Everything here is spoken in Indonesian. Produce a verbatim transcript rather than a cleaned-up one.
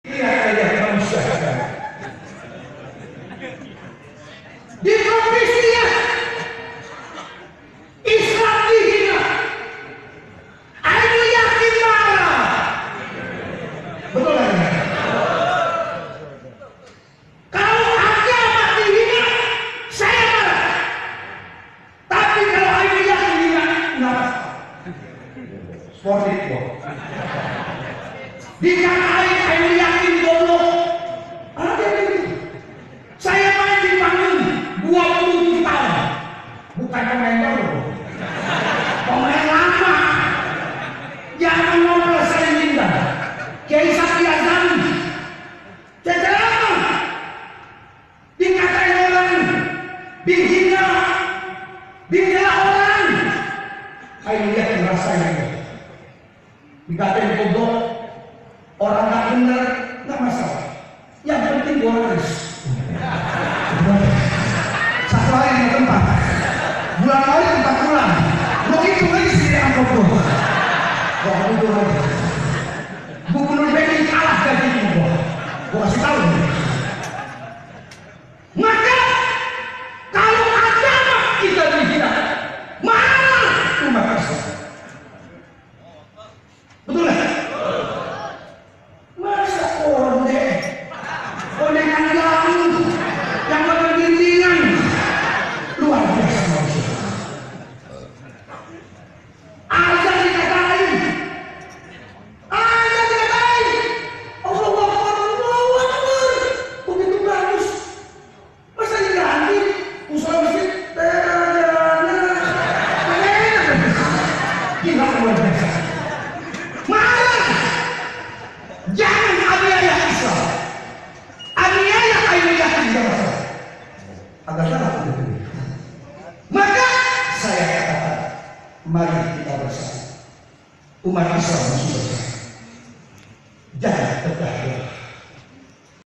Iya kayak manusia. Di provinsinya Islam dihina. Aku yakin marah. Betul kan? Kalau agama dihina, saya marah. Tapi kalau aku yakin dihina, enggak. Seperti itu. Dikatain aku yakin goblok. Ada begitu. Saya main di panggung dua puluh tujuh tahun. Bukan pemain baru. Pemain lama. Jangan ngobrol saya minta. Kiai Sakti Azam. Saya apa? Dikatain orang. Dihina. Dihina orang. Saya lihat rasanya. Dikatain goblok. Orang nggak benar, nggak masalah. Yang penting gue harus. Satu hari yang tempat. Bulan Maret tempat bulan. Lo itu lagi sendiri angkot gue. Wah itu lagi. Gubernur B I kalah gaji gue. Gue kasih tahu. Maka kalau agama kita dihina, mana umat Islam? Betul nggak? Maka saya katakan, mari kita bersama umat Islam.